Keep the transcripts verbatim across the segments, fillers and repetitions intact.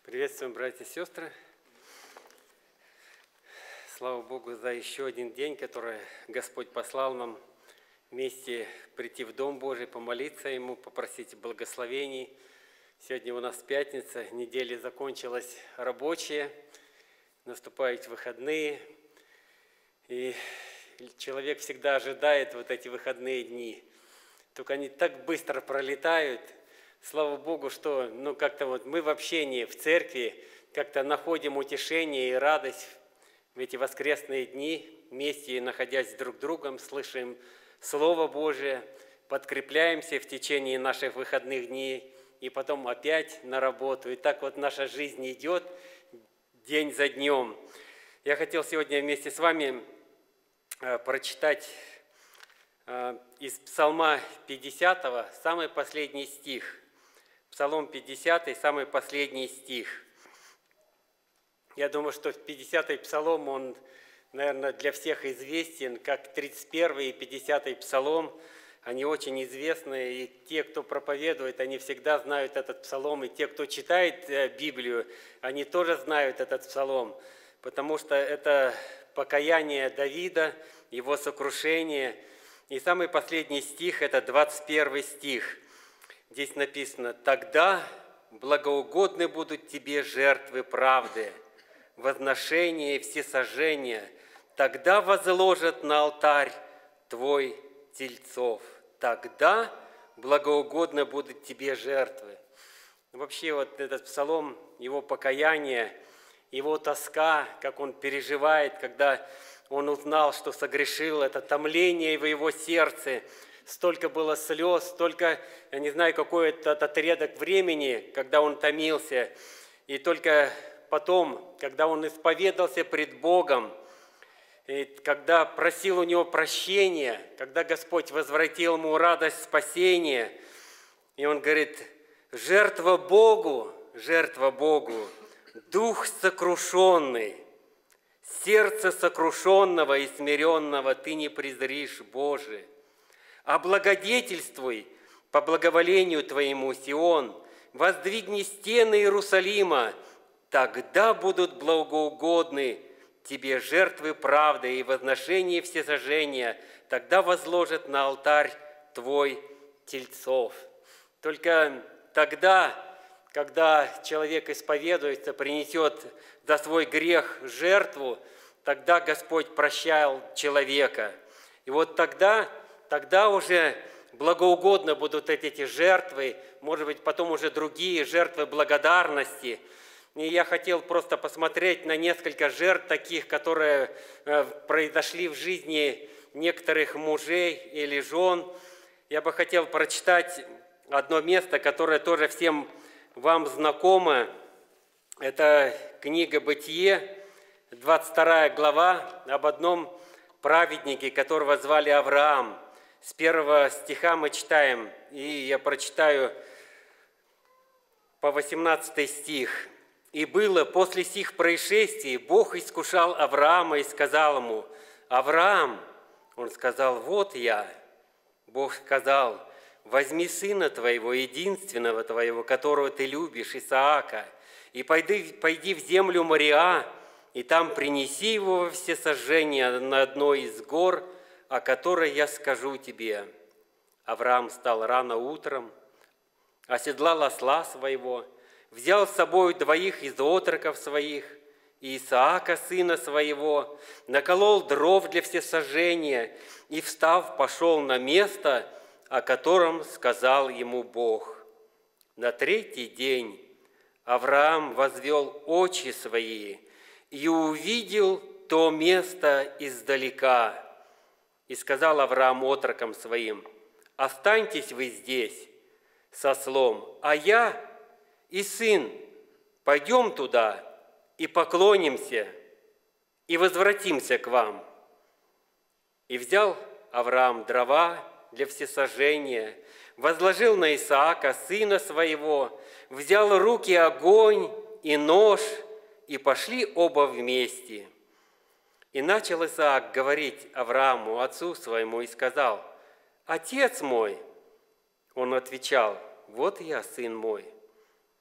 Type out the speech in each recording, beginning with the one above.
Приветствуем, братья и сестры. Слава Богу за еще один день, который Господь послал нам вместе прийти в Дом Божий, помолиться Ему, попросить благословений. Сегодня у нас пятница, неделя закончилась рабочая, наступают выходные. И человек всегда ожидает вот эти выходные дни. Только они так быстро пролетают. Слава Богу, что ну, как-то вот мы в общении, в церкви как-то находим утешение и радость в эти воскресные дни, вместе находясь друг с другом, слышим Слово Божие, подкрепляемся в течение наших выходных дней и потом опять на работу. И так вот наша жизнь идет день за днем. Я хотел сегодня вместе с вами прочитать из Псалма пятидесятого самый последний стих. Псалом пятидесятый, самый последний стих. Я думаю, что пятидесятый псалом, он, наверное, для всех известен, как тридцать первый и пятидесятый псалом. Они очень известны, и те, кто проповедует, они всегда знают этот псалом, и те, кто читает Библию, они тоже знают этот псалом, потому что это покаяние Давида, его сокрушение. И самый последний стих – это двадцать первый стих. Здесь написано: «Тогда благоугодны будут тебе жертвы правды, возношения и всесожжения, тогда возложат на алтарь твой тельцов, тогда благоугодны будут тебе жертвы». Вообще вот этот псалом, его покаяние, его тоска, как он переживает, когда он узнал, что согрешил, это томление в его сердце. Столько было слез, столько, я не знаю, какой этот отрезок времени, когда он томился. И только потом, когда он исповедался пред Богом, и когда просил у него прощения, когда Господь возвратил ему радость спасения, и он говорит: «Жертва Богу, жертва Богу, дух сокрушенный, сердце сокрушенного и смиренного ты не презришь, Боже. Облагодетельствуй по благоволению Твоему, Сион, воздвигни стены Иерусалима, тогда будут благоугодны Тебе жертвы правды и возношения всесожжения, тогда возложат на алтарь Твой тельцов». Только тогда, когда человек исповедуется, принесет за свой грех жертву, тогда Господь прощал человека. И вот тогда... Тогда уже благоугодно будут эти жертвы, может быть, потом уже другие жертвы благодарности. И я хотел просто посмотреть на несколько жертв таких, которые произошли в жизни некоторых мужей или жен. Я бы хотел прочитать одно место, которое тоже всем вам знакомо. Это книга «Бытие», двадцать вторая глава, об одном праведнике, которого звали Авраам. С первого стиха мы читаем, и я прочитаю по восемнадцатый стих. «И было после сих происшествий, Бог искушал Авраама и сказал ему: Авраам, он сказал: вот я. Бог сказал: возьми сына твоего, единственного твоего, которого ты любишь, Исаака, и пойди, пойди в землю Мориа, и там принеси его во всесожжение на одной из гор, о которой я скажу тебе. Авраам встал рано утром, оседлал осла своего, взял с собой двоих из отроков своих и Исаака, сына своего, наколол дров для всесожжения и, встав, пошел на место, о котором сказал ему Бог. На третий день Авраам возвел очи свои и увидел то место издалека. И сказал Авраам отрокам своим: останьтесь вы здесь со ослом, а я и сын пойдем туда и поклонимся, и возвратимся к вам. И взял Авраам дрова для всесожжения, возложил на Исаака, сына своего, взял в руки огонь и нож, и пошли оба вместе. И начал Исаак говорить Аврааму, отцу своему, и сказал: «Отец мой!» Он отвечал: «Вот я, сын мой».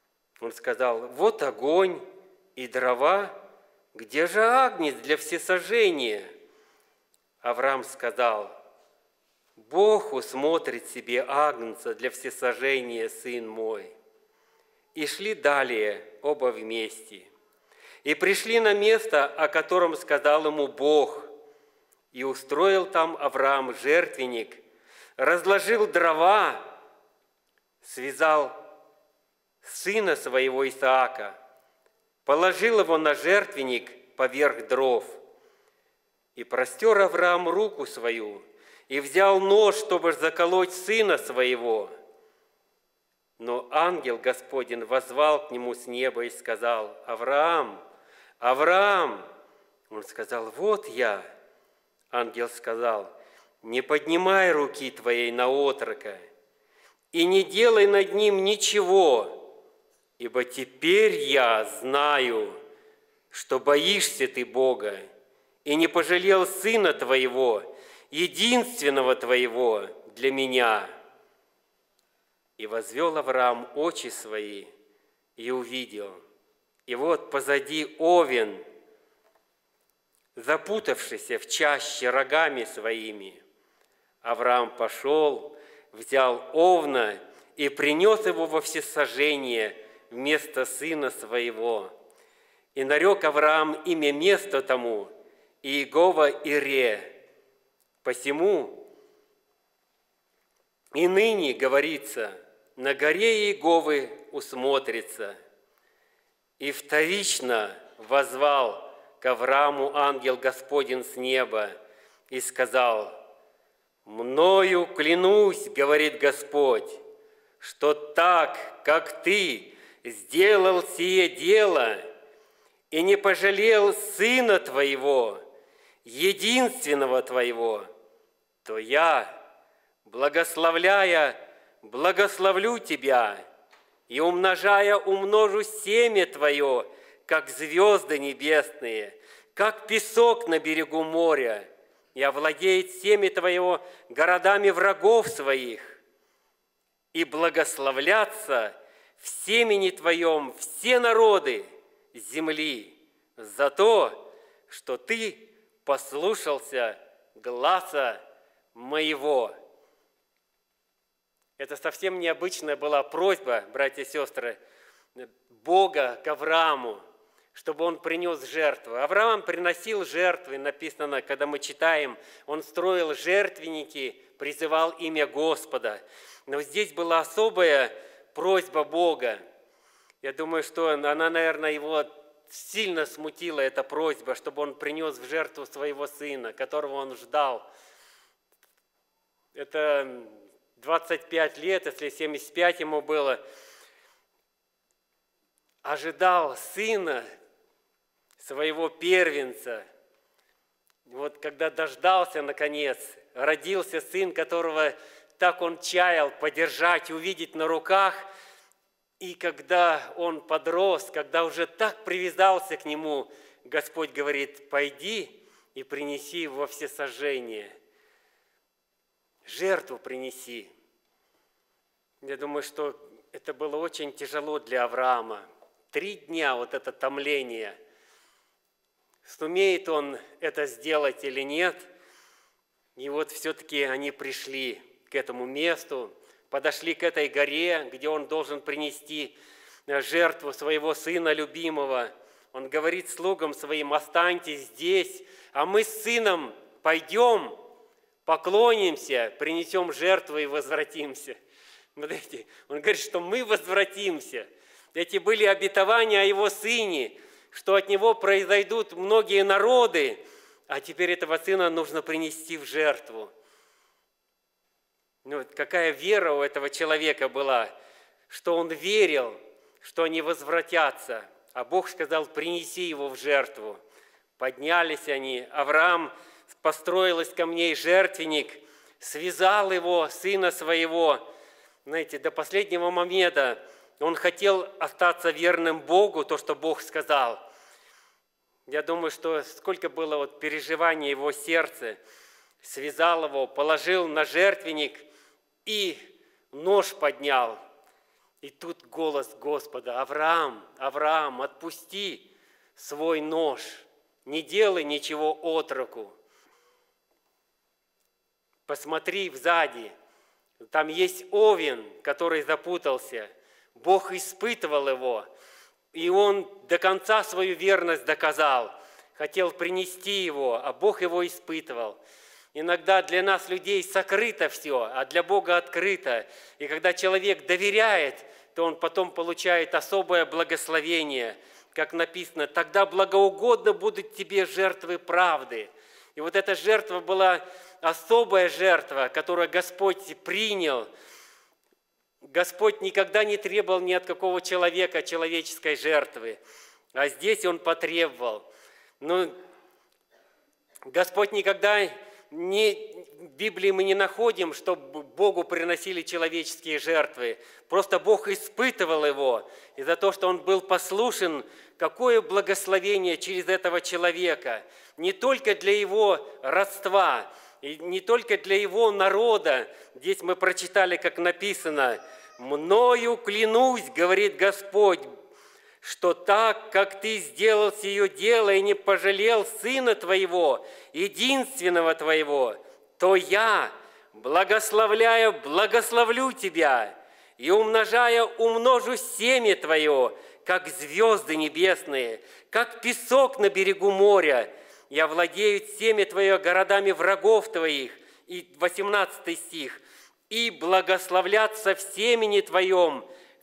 Он сказал: вот огонь и дрова, где же агнец для всесожжения? Авраам сказал: Бог усмотрит себе агнца для всесожжения, сын мой. И шли далее оба вместе. И пришли на место, о котором сказал ему Бог, и устроил там Авраам жертвенник, разложил дрова, связал сына своего Исаака, положил его на жертвенник поверх дров. И простер Авраам руку свою, и взял нож, чтобы заколоть сына своего. Но ангел Господень воззвал к нему с неба и сказал: Авраам, Авраам! Он сказал: вот я. Ангел сказал: не поднимай руки твоей на отрока, и не делай над ним ничего, ибо теперь я знаю, что боишься ты Бога, и не пожалел сына твоего, единственного твоего для меня. И возвел Авраам очи свои и увидел, и вот позади овен, запутавшийся в чаще рогами своими. Авраам пошел, взял овна и принес его во всесожжение вместо сына своего. И нарек Авраам имя места тому Иегова Ире. Посему и ныне говорится: на горе Иеговы усмотрится. И вторично воззвал к Аврааму ангел Господень с неба и сказал: «Мною клянусь, говорит Господь, что так, как ты сделал сие дело и не пожалел сына твоего, единственного твоего, то я, благословляя, благословлю тебя, и, умножая, умножу семя твое, как звезды небесные, как песок на берегу моря, и овладеет семя твоего городами врагов своих, и благословлятся в семени твоем все народы земли за то, что ты послушался гласа моего». Это совсем необычная была просьба, братья и сестры, Бога к Аврааму, чтобы он принес жертву. Авраам приносил жертвы, написано, когда мы читаем, он строил жертвенники, призывал имя Господа. Но здесь была особая просьба Бога. Я думаю, что она, наверное, его сильно смутила, эта просьба, чтобы он принес в жертву своего сына, которого он ждал. Это двадцать пять лет, если семьдесят пять ему было, ожидал сына, своего первенца. Вот когда дождался, наконец, родился сын, которого так он чаял подержать, увидеть на руках, и когда он подрос, когда уже так привязался к нему, Господь говорит: пойди и принеси во всесожжение. Жертву принеси. Я думаю, что это было очень тяжело для Авраама. Три дня вот это томление. Сумеет он это сделать или нет? И вот все-таки они пришли к этому месту, подошли к этой горе, где он должен принести жертву своего сына любимого. Он говорит слугам своим: останьтесь здесь, а мы с сыном пойдем, поклонимся, принесем жертву и возвратимся. Смотрите, он говорит, что мы возвратимся. Эти были обетования о его сыне, что от него произойдут многие народы, а теперь этого сына нужно принести в жертву. Ну, какая вера у этого человека была, что он верил, что они возвратятся. А Бог сказал: принеси его в жертву. Поднялись они, Авраам построил из камней жертвенник, связал его, сына своего. Знаете, до последнего момента он хотел остаться верным Богу, то, что Бог сказал. Я думаю, что сколько было вот переживаний его сердца. Связал его, положил на жертвенник и нож поднял. И тут голос Господа: Авраам, Авраам, отпусти свой нож, не делай ничего отроку. Посмотри сзади, там есть овен, который запутался. Бог испытывал его, и он до конца свою верность доказал. Хотел принести его, а Бог его испытывал. Иногда для нас, людей, сокрыто все, а для Бога открыто. И когда человек доверяет, то он потом получает особое благословение. Как написано: «Тогда благоугодно будут тебе жертвы правды». И вот эта жертва была особая жертва, которую Господь принял. Господь никогда не требовал ни от какого человека человеческой жертвы, а здесь Он потребовал. Но Господь никогда не... В Библии мы не находим, чтобы Богу приносили человеческие жертвы. Просто Бог испытывал его. И за то, что он был послушен, какое благословение через этого человека. Не только для его родства, и не только для его народа. Здесь мы прочитали, как написано: «Мною клянусь, говорит Господь, что так, как ты сделал сие дело и не пожалел сына твоего, единственного твоего, то я, благословляя, благословлю тебя, и умножая, умножу семя твое, как звезды небесные, как песок на берегу моря, и овладеют семя твое городами врагов твоих». И восемнадцатый стих. «И благословлятся в семени твоем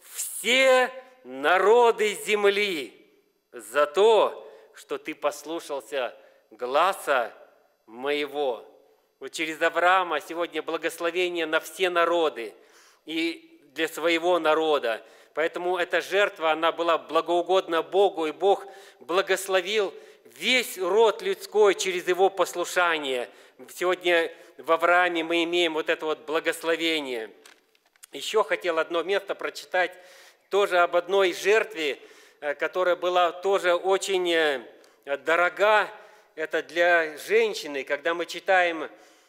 все народы земли за то, что ты послушался гласа моего». Вот через Авраама сегодня благословение на все народы и для своего народа. Поэтому эта жертва, она была благоугодна Богу, и Бог благословил весь род людской через его послушание. Сегодня в Аврааме мы имеем вот это вот благословение. Еще хотел одно место прочитать, тоже об одной жертве, которая была тоже очень дорога. Это для женщины. Когда мы читаем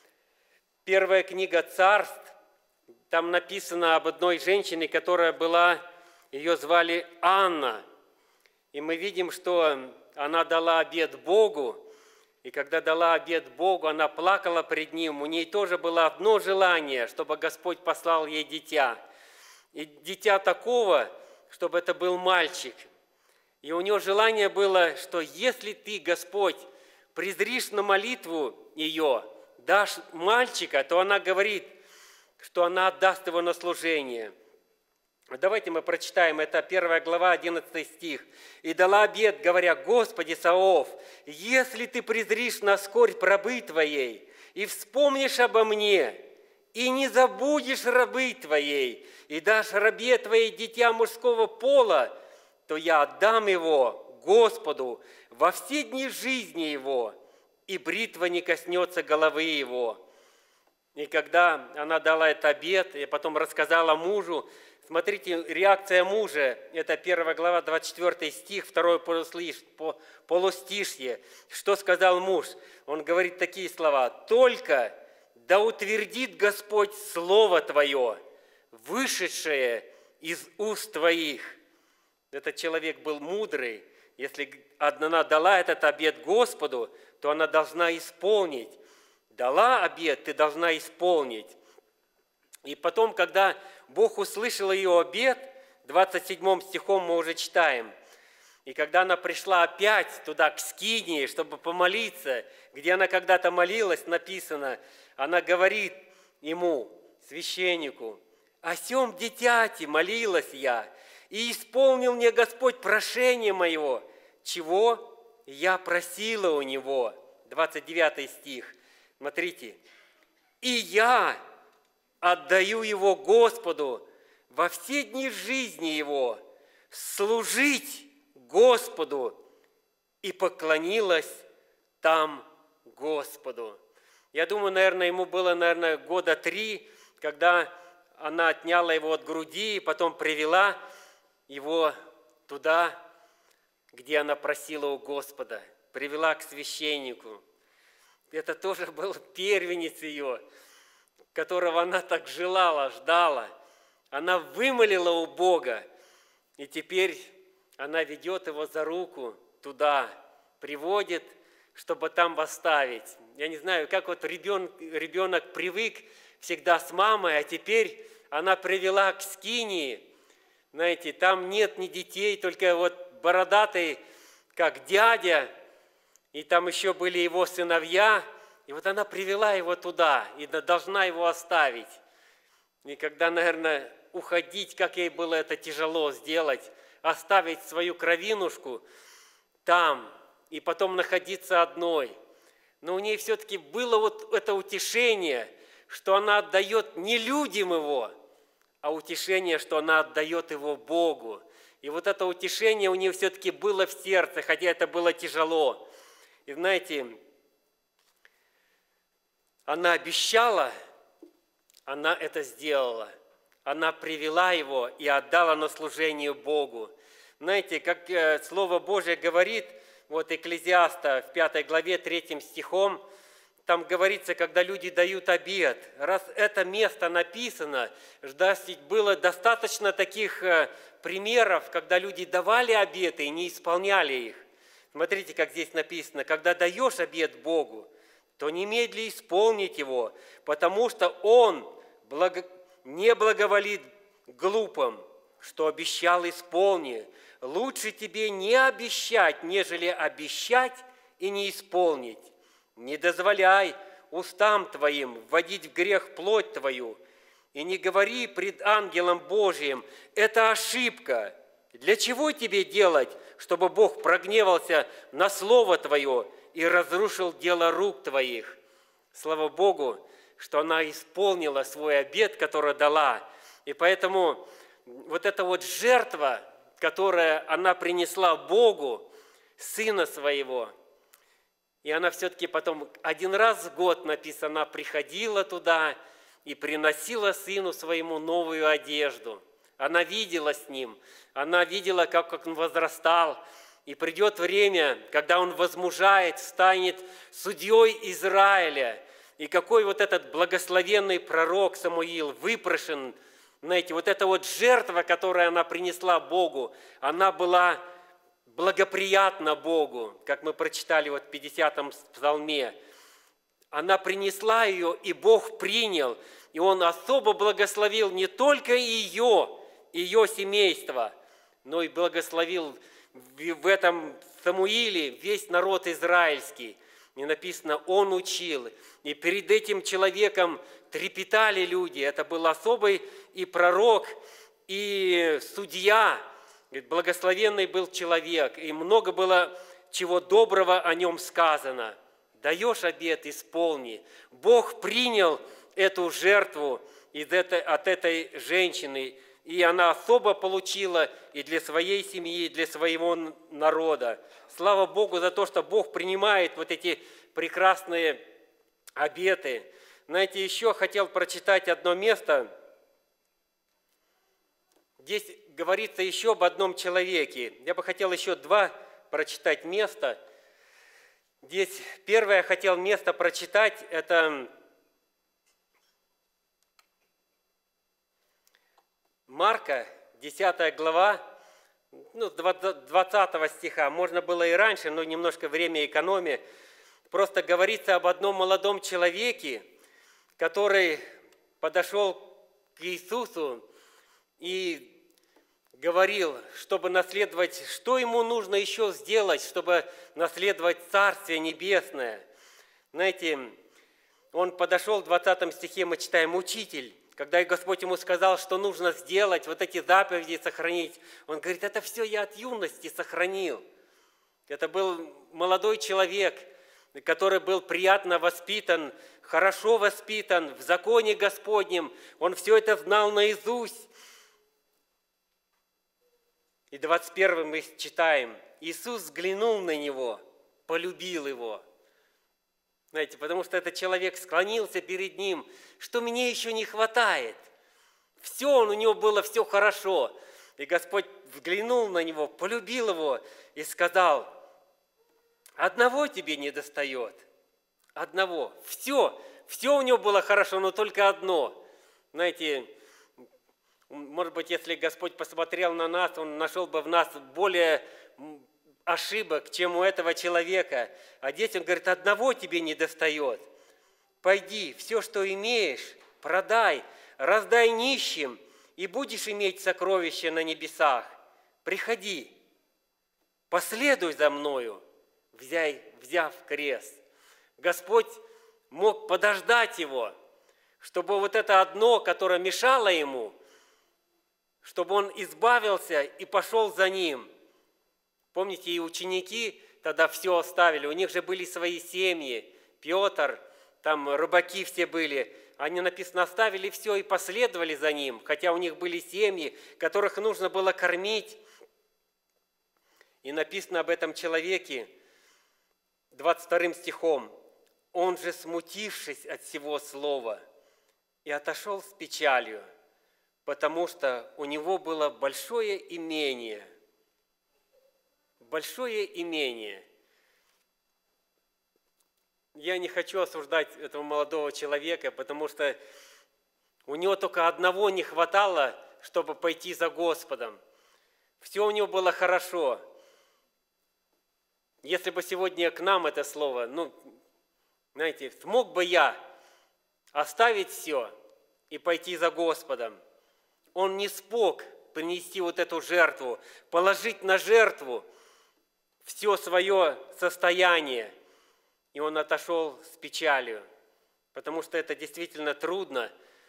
первая книга Царств, там написано об одной женщине, которая была, ее звали Анна. И мы видим, что она дала обет Богу, и когда дала обет Богу, она плакала пред Ним. У ней тоже было одно желание, чтобы Господь послал ей дитя. И дитя такого, чтобы это был мальчик. И у нее желание было, что если ты, Господь, презришь на молитву ее, дашь мальчика, то она говорит, что она отдаст его на служение. Давайте мы прочитаем, это первая глава, одиннадцатый стих. «И дала обет, говоря: Господи Саваоф, если ты презришь на скорбь рабы твоей, и вспомнишь обо мне, и не забудешь рабы твоей, и дашь рабе твоей дитя мужского пола, то я отдам его Господу во все дни жизни его, и бритва не коснется головы его». И когда она дала этот обет, и потом рассказала мужу, смотрите, реакция мужа, это первая глава, двадцать четвёртый стих, второе полустишье. Что сказал муж? Он говорит такие слова: «Только да утвердит Господь слово Твое, вышедшее из уст Твоих». Этот человек был мудрый. Если она дала этот обет Господу, то она должна исполнить. Дала обет, ты должна исполнить. И потом, когда Бог услышал ее обет, двадцать седьмым стихом мы уже читаем, и когда она пришла опять туда, к скинии, чтобы помолиться, где она когда-то молилась, написано, она говорит ему, священнику: «О сем дитяти молилась я, и исполнил мне Господь прошение моего, чего я просила у него». двадцать девятый стих. Смотрите. «И я отдаю его Господу во все дни жизни его, служить Господу». И поклонилась там Господу. Я думаю, наверное, ему было, наверное, года три, когда она отняла его от груди, и потом привела его туда, где она просила у Господа, привела к священнику. Это тоже был первенец ее, которого она так желала, ждала. она вымолила у Бога, и теперь она ведет его за руку туда, приводит, чтобы там оставить. Я не знаю, как вот ребенок, ребенок привык всегда с мамой, а теперь она привела к скинии. Знаете, там нет ни детей, только вот бородатый, как дядя, и там еще были его сыновья. И вот она привела его туда и должна его оставить. И когда, наверное, уходить, как ей было это тяжело сделать, оставить свою кровинушку там и потом находиться одной. Но у ней все-таки было вот это утешение, что она отдает не людям его, а утешение, что она отдает его Богу. И вот это утешение у нее все-таки было в сердце, хотя это было тяжело. И знаете, она обещала, она это сделала. Она привела его и отдала на служение Богу. Знаете, как Слово Божие говорит, вот Экклезиаста в пятой главе, третьим стихом, там говорится, когда люди дают обет. Раз это место написано, было достаточно таких примеров, когда люди давали обеты и не исполняли их. Смотрите, как здесь написано, когда даешь обет Богу, то немедли исполнить его, потому что Он благо... не благоволит глупым, что обещал, исполни. Лучше тебе не обещать, нежели обещать и не исполнить. Не дозволяй устам твоим вводить в грех плоть твою, и не говори пред ангелом Божиим, это ошибка. Для чего тебе делать, чтобы Бог прогневался на слово твое и разрушил дело рук твоих? Слава Богу, что она исполнила свой обет, который дала. И поэтому вот эта вот жертва, которую она принесла Богу, Сына Своего, и она все-таки потом один раз в год, написано, приходила туда и приносила Сыну Своему новую одежду. Она видела с Ним, она видела, как он возрастал, и придет время, когда он возмужает, станет судьей Израиля. И какой вот этот благословенный пророк Самуил выпрошен, знаете, вот эта вот жертва, которую она принесла Богу, она была благоприятна Богу, как мы прочитали вот в пятидесятом псалме. Она принесла ее, и Бог принял, и Он особо благословил не только ее, ее семейство, но и благословил в этом Самуиле весь народ израильский. И написано, он учил. И перед этим человеком трепетали люди. Это был особый и пророк, и судья. Благословенный был человек. И много было чего доброго о нем сказано. Даешь обет, исполни. Бог принял эту жертву от этой женщины. И она особо получила и для своей семьи, и для своего народа. Слава Богу за то, что Бог принимает вот эти прекрасные обеты. Знаете, еще хотел прочитать одно место. Здесь говорится еще об одном человеке. Я бы хотел еще два прочитать места. Здесь первое я хотел место прочитать, это Марка, десятая глава, ну, двадцатого стиха. Можно было и раньше, но немножко время экономии. Просто говорится об одном молодом человеке, который подошел к Иисусу и говорил, чтобы наследовать, что ему нужно еще сделать, чтобы наследовать Царствие Небесное. Знаете, он подошел в двадцатом стихе, мы читаем, «Учитель». Когда Господь ему сказал, что нужно сделать, вот эти заповеди сохранить, он говорит, это все я от юности сохранил. Это был молодой человек, который был приятно воспитан, хорошо воспитан в законе Господнем. Он все это знал наизусть. И двадцать первым мы читаем, Иисус взглянул на него, полюбил его. Знаете, потому что этот человек склонился перед ним, что мне еще не хватает. Все, он, у него было все хорошо. И Господь взглянул на него, полюбил его и сказал, одного тебе не достает. Одного. Все, все у него было хорошо, но только одно. Знаете, Может быть, если Господь посмотрел на нас, Он нашел бы в нас более ошибок, чем у этого человека. А здесь Он говорит, одного тебе не достает. Пойди, все, что имеешь, продай, раздай нищим, и будешь иметь сокровища на небесах. Приходи, последуй за мною, взяв крест. Господь мог подождать его, чтобы вот это одно, которое мешало ему, чтобы он избавился и пошел за ним. Помните, и ученики тогда все оставили, у них же были свои семьи, Петр, там рыбаки все были, они, написано, оставили все и последовали за ним, хотя у них были семьи, которых нужно было кормить. И написано об этом человеке двадцать вторым стихом, «Он же, смутившись от всего слова, и отошел с печалью, потому что у него было большое имение». Большое имение. Я не хочу осуждать этого молодого человека, потому что у него только одного не хватало, чтобы пойти за Господом. Все у него было хорошо. Если бы сегодня к нам это слово, ну, знаете, смог бы я оставить все и пойти за Господом? Он не смог принести вот эту жертву, положить на жертву все свое состояние. И он отошел с печалью, потому что это действительно трудно.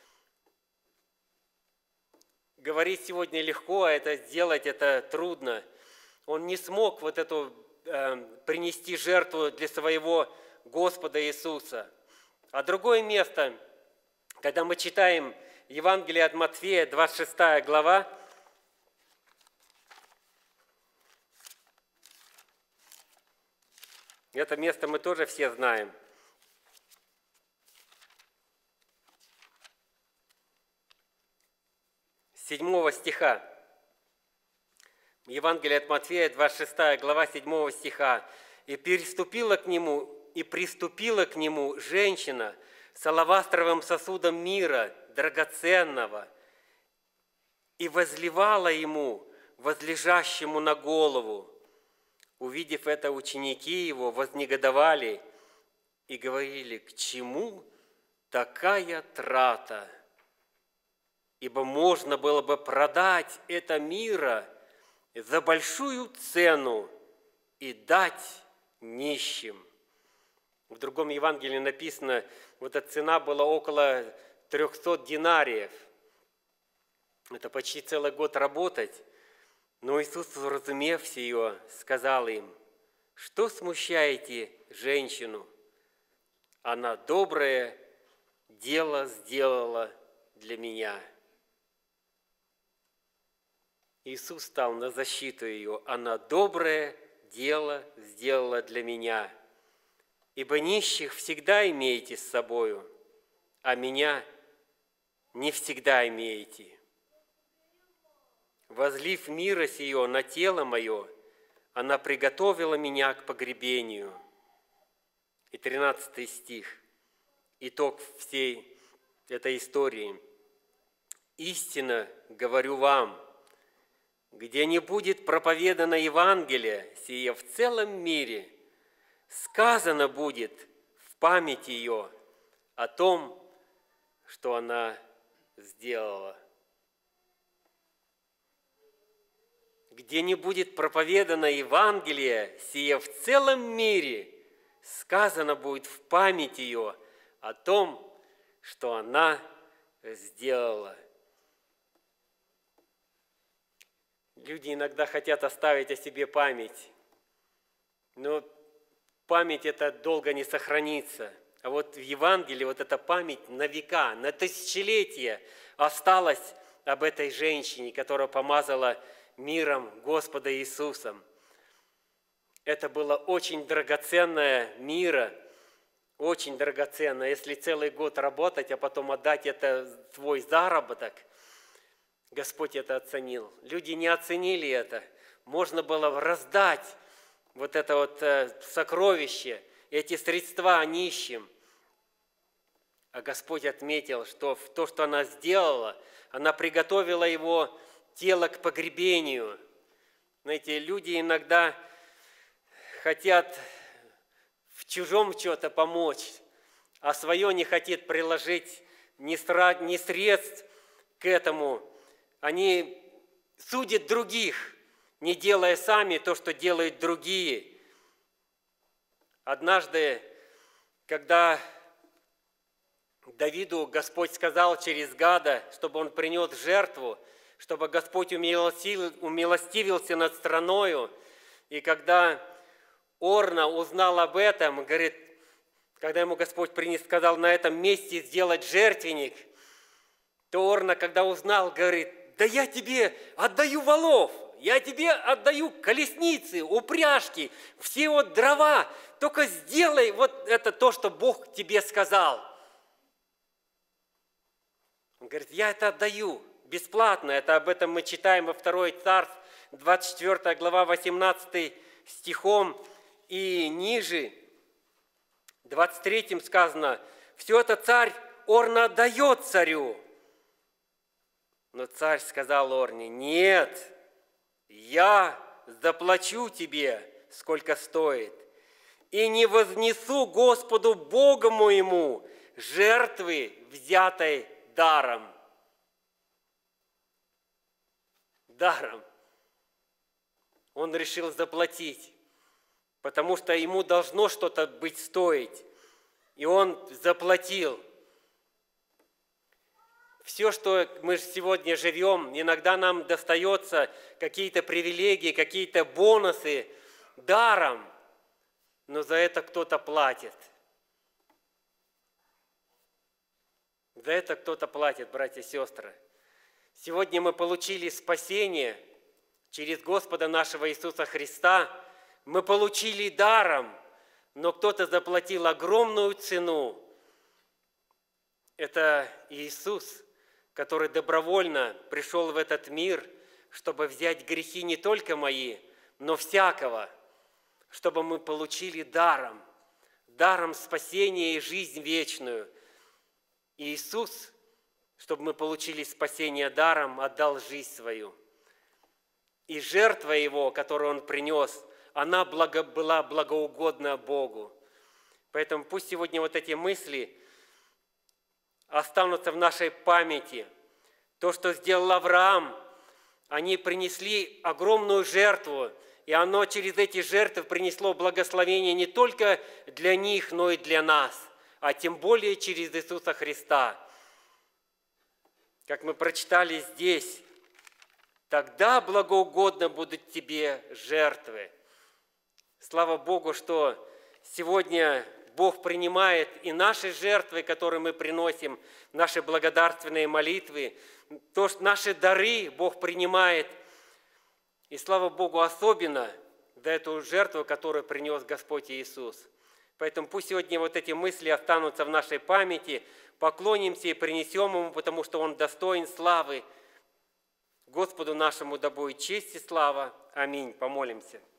Говорить сегодня легко, а это сделать это трудно. Он не смог вот эту э, принести жертву для своего Господа Иисуса. А другое место, когда мы читаем Евангелие от Матфея, двадцать шестая глава, это место мы тоже все знаем. С седьмого стиха. Евангелие от Матфея, двадцать шестая глава, седьмого стиха. «И переступила к нему, и приступила к нему женщина с алавастровым сосудом мира, драгоценного, и возливала ему, возлежащему на голову. Увидев это, ученики его вознегодовали и говорили, к чему такая трата? Ибо можно было бы продать это мира за большую цену и дать нищим». В другом Евангелии написано, вот эта цена была около трехсот динариев. Это почти целый год работать. Но Иисус, уразумев ее, сказал им, что смущаете женщину? Она доброе дело сделала для меня. Иисус стал на защиту ее. Она доброе дело сделала для меня. Ибо нищих всегда имеете с собою, а меня не всегда имеете. Возлив мира сие на тело мое, она приготовила меня к погребению. И тринадцатый стих, итог всей этой истории. «Истинно говорю вам, где не будет проповедано Евангелие сие в целом мире, сказано будет в память ее о том, что она сделала». Где не будет проповедано Евангелие сие в целом мире, сказано будет в память ее о том, что она сделала. Люди иногда хотят оставить о себе память, но память эта долго не сохранится. А вот в Евангелии вот эта память на века, на тысячелетия осталась об этой женщине, которая помазала миром Господа Иисусом. Это было очень драгоценное мира, очень драгоценно. Если целый год работать, а потом отдать это твой заработок, Господь это оценил. Люди не оценили это. Можно было раздать вот это вот сокровище, эти средства нищим. А Господь отметил, что то, что она сделала, она приготовила его тело к погребению. Знаете, люди иногда хотят в чужом что-то помочь, а свое не хотят приложить ни средств к этому. Они судят других, не делая сами то, что делают другие. Однажды, когда Давиду Господь сказал через Гада, чтобы он принес жертву, чтобы Господь умилостивился над страною, и когда Орна узнал об этом, говорит, когда ему Господь принес, сказал на этом месте сделать жертвенник, то Орна, когда узнал, говорит, да я тебе отдаю волов, я тебе отдаю колесницы, упряжки, все вот дрова, только сделай вот это то, что Бог тебе сказал. Он говорит, я это отдаю бесплатно. Это об этом мы читаем во второй Царств, двадцать четвёртая глава, восемнадцатым стихом и ниже, двадцать третьим сказано, все это царь Орна отдает царю. Но царь сказал Орне, нет, я заплачу тебе, сколько стоит, и не вознесу Господу Богу моему жертвы, взятой даром. Даром. Он решил заплатить, потому что ему должно что-то быть стоить. И он заплатил. Все, что мы сегодня живем, иногда нам достается какие-то привилегии, какие-то бонусы даром, но за это кто-то платит. За это кто-то платит, братья и сестры. Сегодня мы получили спасение через Господа нашего Иисуса Христа. Мы получили даром, но кто-то заплатил огромную цену. Это Иисус, который добровольно пришел в этот мир, чтобы взять грехи не только мои, но всякого, чтобы мы получили даром, даром спасения и жизнь вечную. И Иисус, чтобы мы получили спасение даром, отдал жизнь свою. И жертва Его, которую Он принес, она благо, была благоугодна Богу. Поэтому пусть сегодня вот эти мысли останутся в нашей памяти. То, что сделал Авраам, они принесли огромную жертву, и оно через эти жертвы принесло благословение не только для них, но и для нас, а тем более через Иисуса Христа. Как мы прочитали здесь, тогда благоугодно будут тебе жертвы. Слава Богу, что сегодня Бог принимает и наши жертвы, которые мы приносим, наши благодарственные молитвы, то, что наши дары Бог принимает. И слава Богу особенно за эту жертву, которую принес Господь Иисус. Поэтому пусть сегодня вот эти мысли останутся в нашей памяти, поклонимся и принесем Ему, потому что Он достоин славы. Господу нашему да будет честь и слава. Аминь. Помолимся.